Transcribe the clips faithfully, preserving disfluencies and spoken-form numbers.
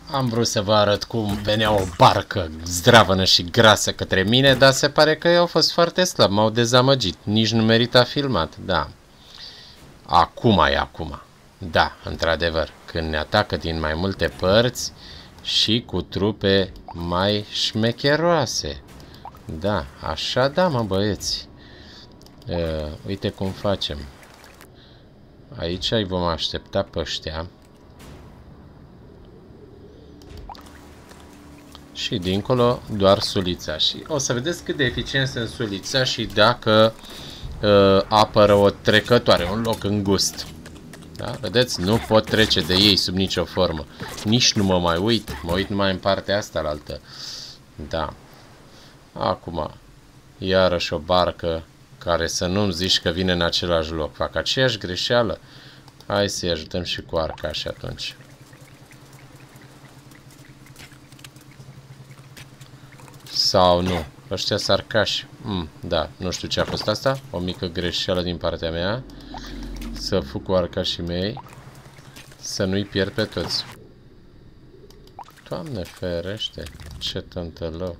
Am vrut să vă arăt cum venea o barcă zdravănă și grasă către mine, dar se pare că eu au fost foarte slab, m-au dezamăgit. Nici nu merita filmat, da. Acum e acum. Da, într-adevăr, când ne atacă din mai multe părți și cu trupe mai șmecheroase. Da, așa da, mă băieți. Uh, uite cum facem. Aici îi vom aștepta pe ăștia. Și dincolo doar sulița. Și o să vedeți cât de eficient sunt sulița și dacă uh, apără o trecătoare, un loc îngust. Da? Vedeți? Nu pot trece de ei sub nicio formă. Nici nu mă mai uit. Mă uit numai în partea asta la altă. Da. Acum, iarăși o barcă care să nu-mi zici că vine în același loc. Fac aceeași greșeală. Hai să-i ajutăm și cu arcași atunci. Sau nu. Ăștia sunt arcași. Mm, da, nu știu ce a fost asta. O mică greșeală din partea mea. Să fug cu arcașii mei. Să nu-i pierd pe toți. Doamne ferește. Ce tântălău.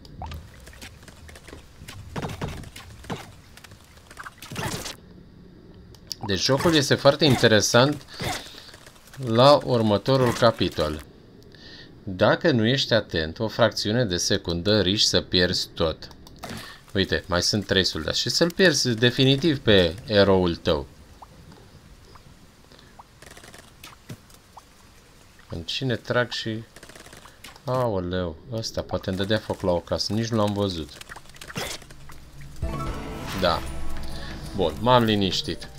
Deci jocul este foarte interesant la următorul capitol. Dacă nu ești atent, o fracțiune de secundă riști să pierzi tot. Uite, mai sunt trei soldați și să-l pierzi definitiv pe eroul tău. În cine trag și... Aoleu, ăsta poate îmi dădea foc la o casă, nici nu l-am văzut. Da. Bun, m-am liniștit.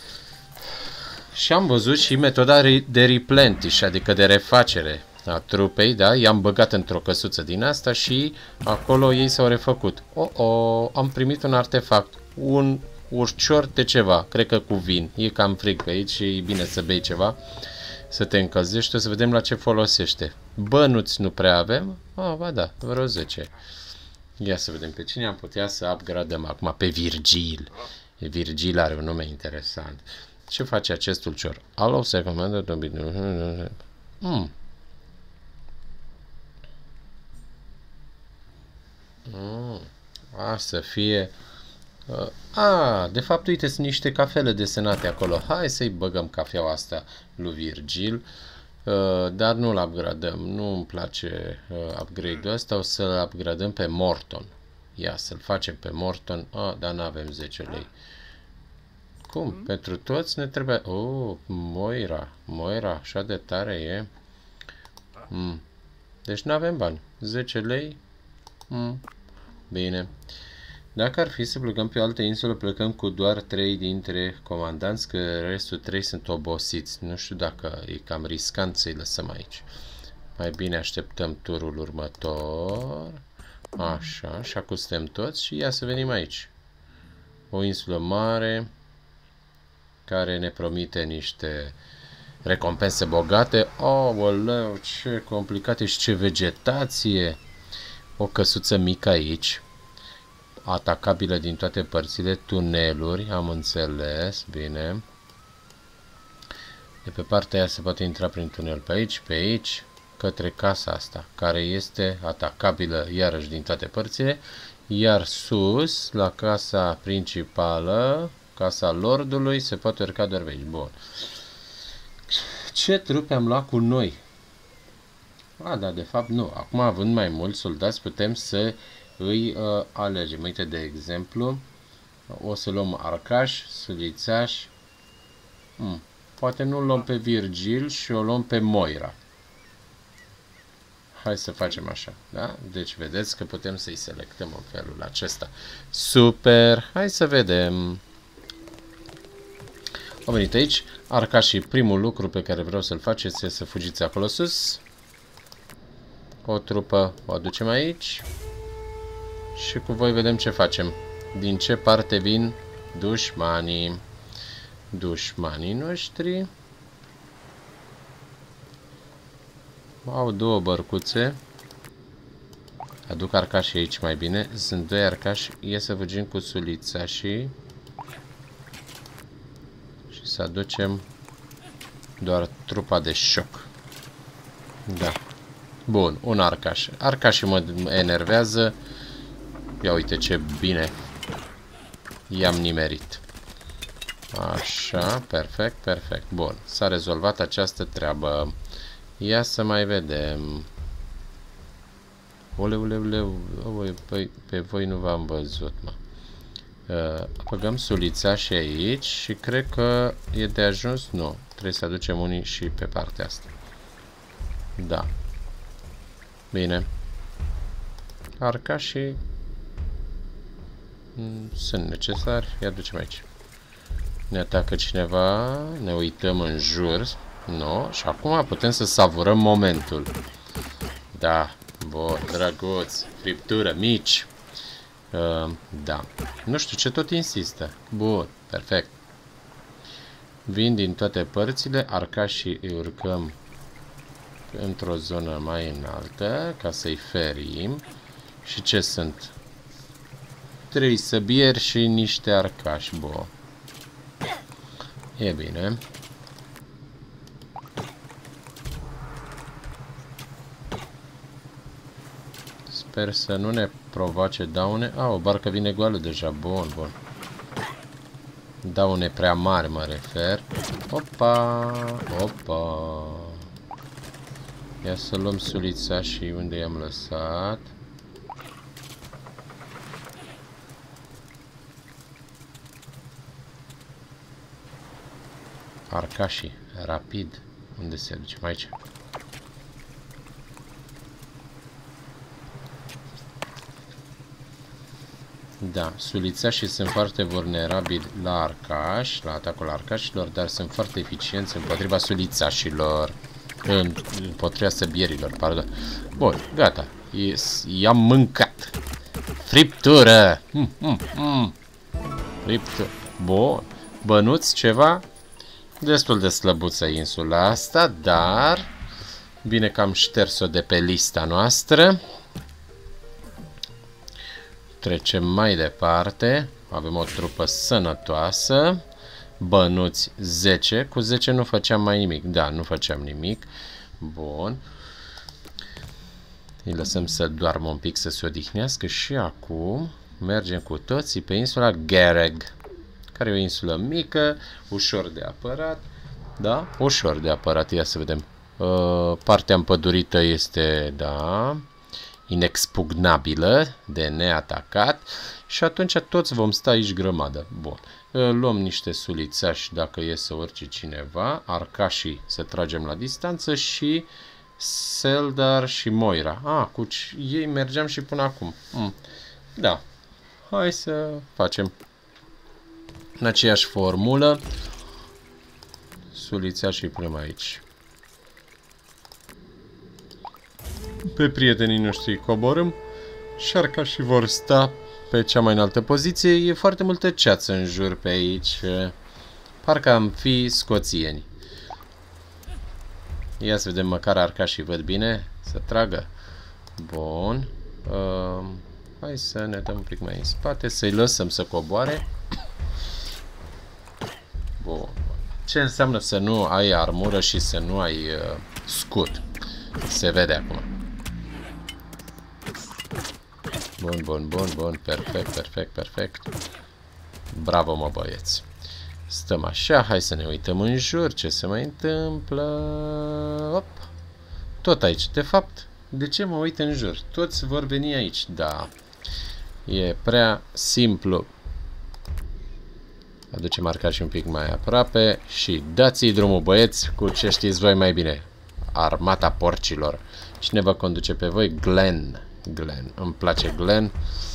Și am văzut și metoda de replenish, adică de refacere a trupei, da? I-am băgat într-o căsuță din asta și acolo ei s-au refăcut. Oh, oh, am primit un artefact, un urcior de ceva, cred că cu vin. E cam frig pe aici și e bine să bei ceva, să te încălzești, o să vedem la ce folosește. Bănuți nu prea avem? Ah, ba da, vreo zece. Ia să vedem pe cine am putea să upgradăm acum, pe Virgil. Virgil are un nume interesant. Ce face acest ulcior? Allow second to be... Hmm. Mm. A, să fie... Uh, a, de fapt, uite, sunt niște cafele desenate acolo. Hai să-i băgăm cafeaua asta lui Virgil. Uh, dar nu-l upgradăm. Nu îmi place uh, upgrade-ul ăsta. O să-l upgradăm pe Morton. Ia, să-l facem pe Morton. Ah, dar n-avem zece lei. Cum? Mm. Pentru toți ne trebuie... Oh, Moira. Moira, așa de tare e. Mm. Deci nu avem bani. zece lei. Mm. Bine. Dacă ar fi să plecăm pe o altă insulă, plecăm cu doar trei dintre comandanți, că restul trei sunt obosiți. Nu știu dacă e cam riscant să-i lăsăm aici. Mai bine așteptăm turul următor. Așa, și acum suntem toți și ia să venim aici. O insulă mare care ne promite niște recompense bogate. Aoleu, ce complicate și ce vegetație! O căsuță mică aici, atacabilă din toate părțile, tuneluri, am înțeles, bine. De pe partea aia se poate intra prin tunel pe aici, pe aici, către casa asta, care este atacabilă iarăși din toate părțile, iar sus, la casa principală, casa lordului, se poate urca doar pe aici. Bun. Ce trupe am luat cu noi? A, da, de fapt nu. Acum, având mai mulți soldați, putem să îi uh, alegem. Uite, de exemplu, o să luăm arcaș, sulițaș. Hmm. Poate nu luăm pe Virgil și o luăm pe Moira. Hai să facem așa, da? Deci vedeți că putem să-i selectăm în felul acesta. Super! Hai să vedem. Am venit aici. Arcașii, primul lucru pe care vreau să-l faceți este să fugiți acolo sus. O trupă o aducem aici. Și cu voi vedem ce facem. Din ce parte vin dușmanii. Dușmanii noștri au două bărcuțe. Aduc arcașii aici mai bine. Sunt doi arcași. E să fugim cu sulița și și să aducem doar trupa de șoc. Da. Bun, un arcaș. Arcașii mă enervează. Ia uite ce bine i-am nimerit. Așa, perfect, perfect. Bun, s-a rezolvat această treabă. Ia să mai vedem. Ule, ule, ule, ule, pe, pe voi nu v-am văzut, mă. Uh, Băgăm sulița și aici și cred că e de ajuns. Nu, trebuie să aducem unii și pe partea asta. Da. Bine. Arcașii sunt necesari. Îi aducem aici. Ne atacă cineva. Ne uităm în jur. Nu. Și acum putem să savurăm momentul. Da. Bun, drăguț. Friptură, mici. Uh, da. Nu știu ce tot insistă. Bun, perfect. Vin din toate părțile. Arcașii îi urcăm într-o zonă mai înaltă ca să-i ferim. Și ce sunt? Trei săbieri și niște arcași. Bun. E bine. Sper să nu ne provoace daune. A, o barcă vine goală deja. Bun, bun. Daune prea mari mă refer. Opa, opa. Ia să luăm sulița și unde i-am lăsat. Arcașii, rapid. Unde se ducem? Aici. Da, sulițașii sunt foarte vulnerabili la arcași, la atacul arcașilor, dar sunt foarte eficienți împotriva sulițașilor. Împotriva săbierilor, pardon. Bun, gata. I-am mâncat. Friptură! Mm, mm, mm. Friptură. Bun. Bănuți ceva? Destul de slăbuță insula asta, dar bine că am șters-o de pe lista noastră. Trecem mai departe. Avem o trupă sănătoasă. Bănuți zece. Cu zece nu făceam mai nimic. Da, nu făceam nimic. Bun. Îi lăsăm să doarmă un pic, să se odihnească. Și acum mergem cu toții pe insula Garreg, care e o insulă mică, ușor de apărat. Da? Ușor de apărat. Ia să vedem. Uh, partea împădurită este, da, inexpugnabilă, de neatacat. Și atunci toți vom sta aici grămadă. Bun. Luăm niște sulițași dacă e să urce cineva. Arcașii să tragem la distanță și Seldar și Moira. Ah, cu ei mergeam și până acum. Mm. Da. Hai să facem în aceeași formulă. Sulițașii punem aici. Pe prietenii noștri coborâm și arcașii vor sta pe cea mai înaltă poziție. E foarte multă ceață în jur pe aici. Parcă am fi scoțieni. Ia să vedem, măcar arcașii văd bine. Să tragă. Bun. Uh, hai să ne dăm un pic mai în spate. Să-i lăsăm să coboare. Bun. Ce înseamnă să nu ai armură și să nu ai uh, scut? Se vede acum. Bun, bun, bun, bun. Perfect, perfect, perfect. Bravo, mă, băieți. Stăm așa, hai să ne uităm în jur. Ce se mai întâmplă? Op. Tot aici. De fapt, de ce mă uit în jur? Toți vor veni aici. Da. E prea simplu. Aducem arcașii un pic mai aproape și dați-i drumul, băieți, cu ce știți voi mai bine. Armata porcilor. Cine vă conduce pe voi? Glenn. Glenn. Îmi place Glenn.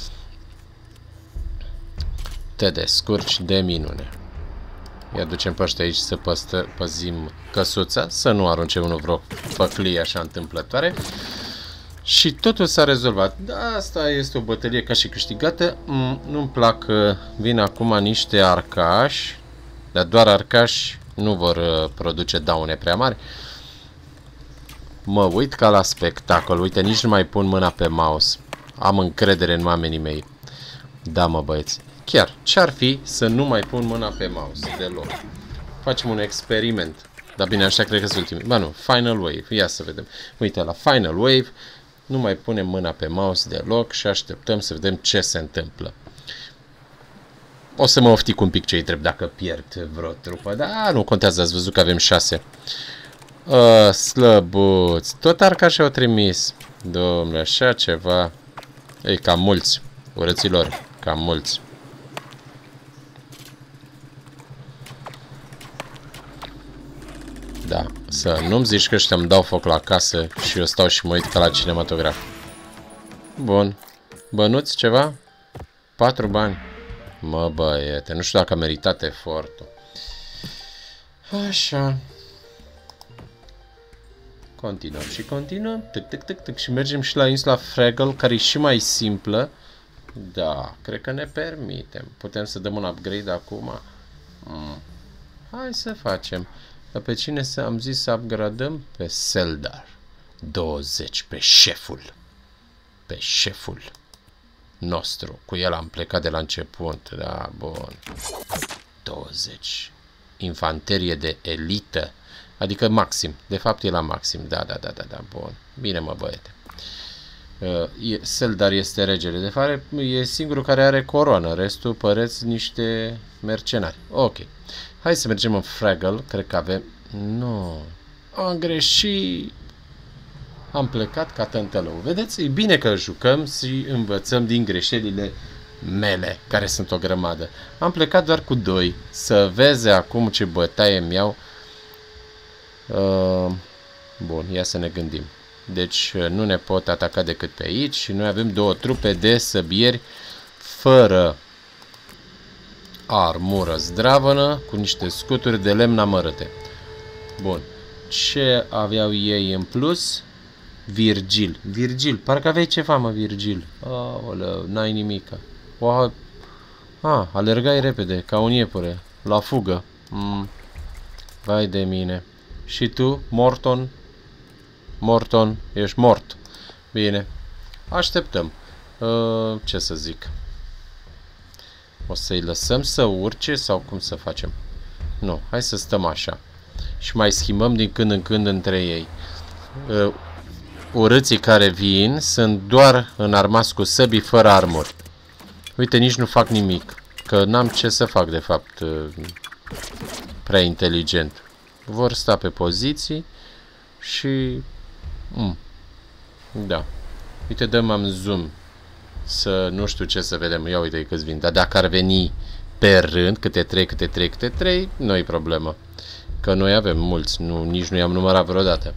Te descurci de minune. Îi aducem pe ăștia aici să păstă, păzim căsuța, să nu arunce unul vreo păclie așa întâmplătoare. Și totul s-a rezolvat. Da, asta este o bătălie ca și câștigată. Mm, nu-mi plac, vin acum niște arcași, dar doar arcași nu vor uh, produce daune prea mari. Mă uit ca la spectacol. Uite, nici nu mai pun mâna pe mouse. Am încredere în oamenii mei. Da, mă, băieți. Chiar, ce-ar fi să nu mai pun mâna pe mouse deloc? Facem un experiment. Dar bine, așa cred că sunt ultimii. Ba nu, Final Wave. Ia să vedem. Uite, la Final Wave nu mai punem mâna pe mouse deloc și așteptăm să vedem ce se întâmplă. O să mă oftic un pic ce-i trebuie dacă pierd vreo trupă. Dar nu contează, ați văzut că avem șase. Uh, slăbuți. Tot arcașii au trimis. Domnule, așa ceva. Ei, cam mulți. Urăților, cam mulți. Da, să nu-mi zici că ăștia îmi dau foc la casă și eu stau și mă uit ca la cinematograf. Bun. Bănuți ceva? Patru bani. Mă, băiete, nu știu dacă a meritat efortul. Așa. Continuăm și continuăm. Tic, tic, tic, tic. Și mergem și la insula Fraggle, care e și mai simplă. Da, cred că ne permitem. Putem să dăm un upgrade acum. Mm. Hai să facem. Dar pe cine să am zis să upgradăm? Pe Seldar. douăzeci, pe șeful. Pe șeful nostru. Cu el am plecat de la început. Da, bun. douăzeci. Infanterie de elită. Adică maxim. De fapt e la maxim. Da, da, da, da, da. Bun. Bine, mă, băiete. Uh, Seldar este regele. De fapt, e singurul care are coroană. Restul păreți niște mercenari. Ok. Hai să mergem în Fraggle. Cred că avem... Nu. Am greșit. Am plecat ca tântălău. Vedeți? E bine că jucăm și învățăm din greșelile mele, care sunt o grămadă. Am plecat doar cu doi. Să vezi acum ce bătaie mi-au. Uh, bun, ia să ne gândim. Deci nu ne pot ataca decât pe aici și noi avem două trupe de săbieri fără armură zdravănă, cu niște scuturi de lemn amărâte. Bun. Ce aveau ei în plus? Virgil. Virgil. Parcă aveai ceva, mă, Virgil. Aoleu, n-ai nimica. O, a, alergai repede, ca un iepure. La fugă. Mm. Vai de mine. Și tu, Morton? Morton, ești mort. Bine. Așteptăm. Uh, ce să zic? O să-i lăsăm să urce sau cum să facem? Nu, hai să stăm așa. Și mai schimbăm din când în când între ei. Uh, urâții care vin sunt doar înarmați cu săbii fără armuri. Uite, nici nu fac nimic. Că n-am ce să fac, de fapt. Uh, prea inteligent. Vor sta pe poziții și... Mm. Da. Uite, dăm-am zoom. Să nu știu ce să vedem. Ia uite câți vin. Dar dacă ar veni pe rând, câte trei, câte trei, câte trei, nu-i problemă. Că noi avem mulți. Nu, nici nu i-am numărat vreodată.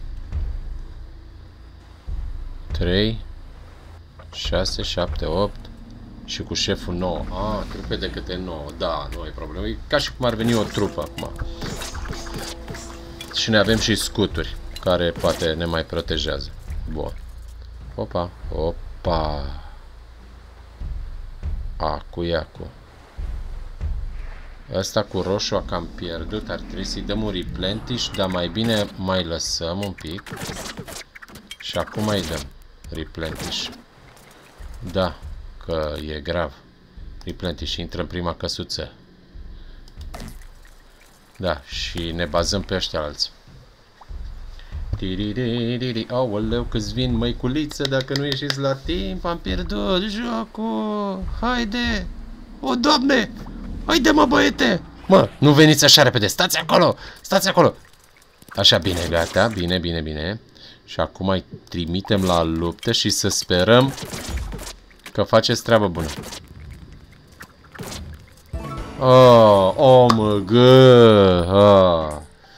trei, șase, șapte, opt și cu șeful nouă. Ah, trupe de câte nouă. Da, nu e problemă. E ca și cum ar veni o trupă acum. Și ne avem și scuturi care poate ne mai protejează. Bun. Opa, opa. Acu, iacu. Asta cu roșu a cam pierdut. Ar trebui să-i dăm un replenish, dar mai bine mai lăsăm un pic. Și acum mai dăm replenish. Da, că e grav. Replenish, intră în prima căsuță. Da, și ne bazăm pe ăștia alții. Aoleu, câți vin, măiculiță, dacă nu ieșiți la timp, am pierdut jocul. Haide! O, Doamne! Haide, mă, băiete! Mă, nu veniți așa repede, stați acolo! Stați acolo! Așa, bine, gata, bine, bine, bine. Și acum îi trimitem la luptă și să sperăm că faceți treabă bună. Oh, oh, mă, gă! Ah.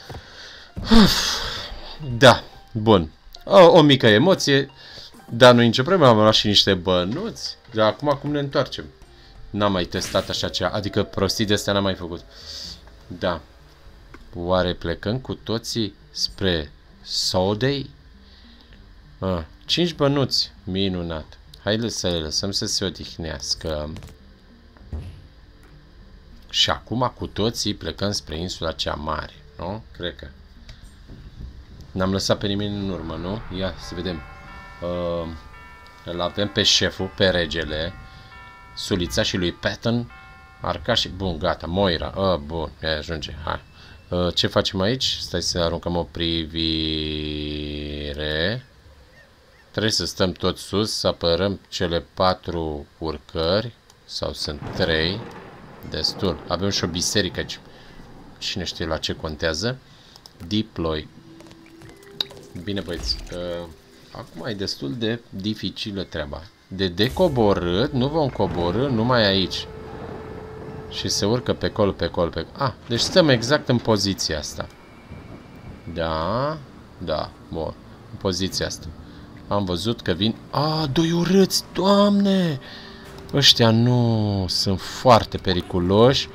Da, bun. O, o mică emoție, dar nu e nicio problemă, am luat și niște bănuți. Dar acum cum ne întoarcem? N-am mai testat așa ceva, adică prostii de astea n-am mai făcut. Da. Oare plecăm cu toții spre Sodei? Ah, cinci bănuți, minunat. Hai să le lăsăm să se odihnească. Și acum cu toții plecăm spre insula cea mare, nu? Cred că. N-am lăsat pe nimeni în urmă, nu? Ia să vedem. Uh, îl avem pe șeful, pe regele, Sulița și lui Patton, Arca și... Bun, gata, Moira. Uh, bun, ia ajunge, hai. Uh, ce facem aici? Stai să aruncăm o privire. Trebuie să stăm tot sus, să apărăm cele patru urcări. Sau sunt trei. Destul. Avem și o biserică aici. Cine știe la ce contează. Deploy. Bine, băieți. Uh, acum e destul de dificilă treaba. De decoborât, nu vom coborâ numai aici. Și se urcă pe col, pe col, pe col. Ah, deci stăm exact în poziția asta. Da, da, bun. În poziția asta. Am văzut că vin... Ah, doi urâți, Doamne! Ăștia nu sunt foarte periculoși.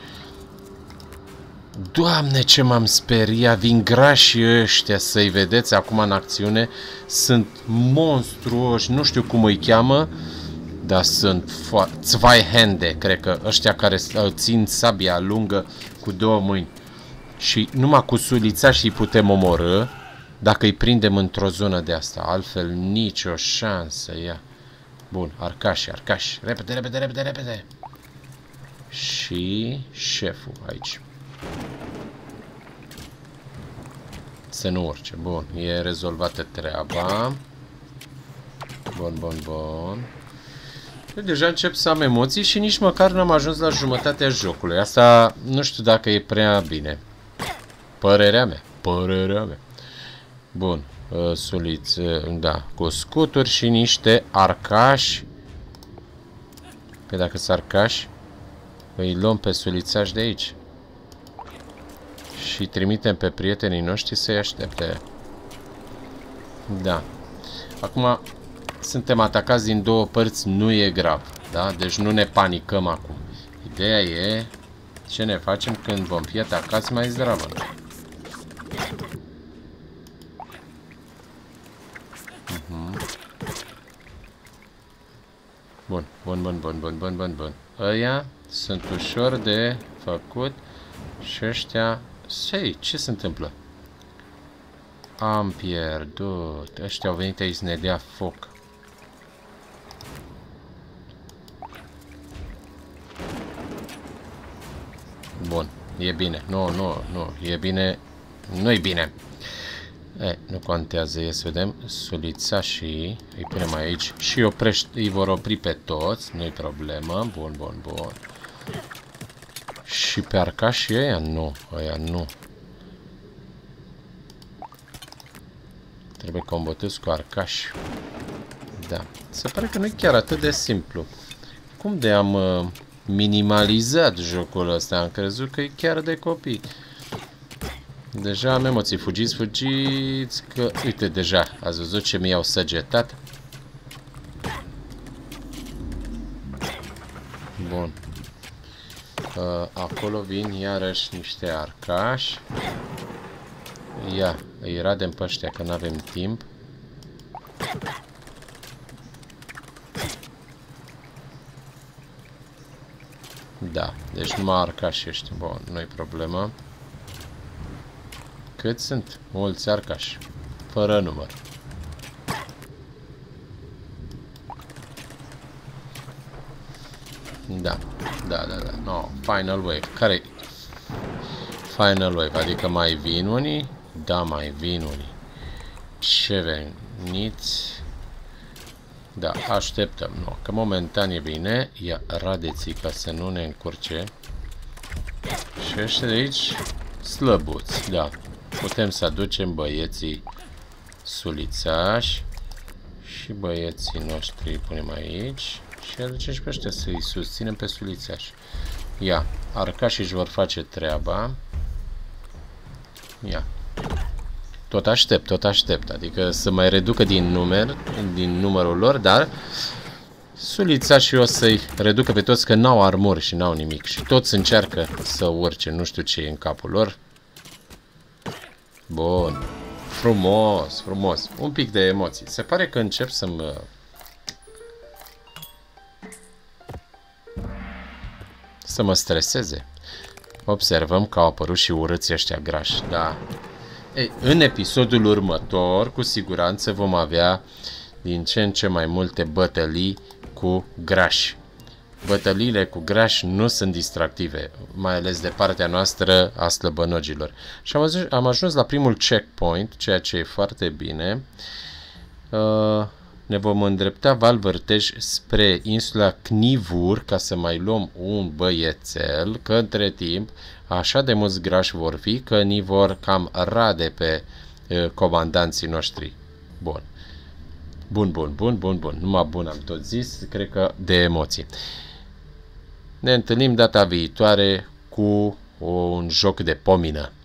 Doamne, ce m-am speriat! Vin grașii ăștia, să-i vedeți acum în acțiune. Sunt monstruoși, nu știu cum îi cheamă, dar sunt foarte... Zweihände, cred că ăștia care țin sabia lungă cu două mâini. Și numai cu sulița și îi putem omorâ dacă îi prindem într-o zonă de asta. Altfel, nicio șansă, ia. Bun, arcași, arcași. Repede, repede, repede, repede. Și șeful aici. Să nu urce. Bun, e rezolvată treaba. Bun, bun, bun. Eu deja încep să am emoții și nici măcar n-am ajuns la jumătatea jocului. Asta nu știu dacă e prea bine. Părerea mea. Părerea mea. Bun. Suliți, da, cu scuturi și niște arcași. Pe dacă sunt arcași, îi luăm pe sulițași de aici. Și trimitem pe prietenii noștri să-i aștepte. Da. Acum suntem atacați din două părți, nu e grav. Da? Deci nu ne panicăm acum. Ideea e ce ne facem când vom fi atacați mai zdravă. Bun, bun, bun, bun, bun, bun, bun, bun. Ăia sunt ușor de făcut și ăștia... Sei, ce se întâmplă? Am pierdut. Ăștia au venit aici să ne dea foc. Bun, e bine. Nu, nu, nu, e bine. Nu-i bine. E, nu contează, e să vedem. Sulița și îi punem aici și oprești, îi vor opri pe toți, nu-i problemă. Bun, bun, bun. Și pe arcașii ăia nu, ăia nu. Trebuie combătut cu arcași. Da, se pare că nu e chiar atât de simplu. Cum de am uh, minimalizat jocul ăsta? Am crezut că e chiar de copii. Deja am emoții. Fugiți, fugiți, că... Uite, deja, ați văzut ce mi-au săgetat? Bun. Uh, acolo vin iarăși niște arcași. Ia, îi radem pe ăștia că n-avem timp. Da, deci numai arcași ăștia. Bun, nu-i problemă. Cât sunt? Mulți arcași. Fără număr. Da, da, da, da. No, final wave. Care-i? Final wave, adică mai vin unii? Da, mai vin unii. Ce veniți? Da, așteptăm. No, că momentan e bine. Ia, radeți ca să nu ne încurce. Și ăștia de aici slăbuți, da. Putem să aducem băieții sulițași și băieții noștri îi punem aici și aducem și pe ăștia să-i susținem pe sulițași. Ia, arcașii își vor face treaba. Ia. Tot aștept, tot aștept, adică să mai reducă din număr, din numărul lor, dar sulițașii o să-i reducă pe toți că n-au armuri și n-au nimic și toți încearcă să urce, nu știu ce e în capul lor. Bun. Frumos, frumos. Un pic de emoții. Se pare că încep să-mi... să mă streseze. Observăm că au apărut și urâții ăștia grași. Da. Ei, în episodul următor, cu siguranță vom avea din ce în ce mai multe bătălii cu grași. bătăliile cu grași nu sunt distractive, mai ales de partea noastră a slăbănogilor. Și am, ajuns, am ajuns la primul checkpoint, ceea ce e foarte bine. Uh, ne vom îndrepta val-vârtej spre insula Knivur ca să mai luăm un băiețel, că între timp așa de mulți grași vor fi că ni vor cam rade pe uh, comandanții noștri. Bun. Bun, bun, bun, bun, bun. Numai bun am tot zis, cred că de emoții. Ne întâlnim data viitoare cu un joc de pomină.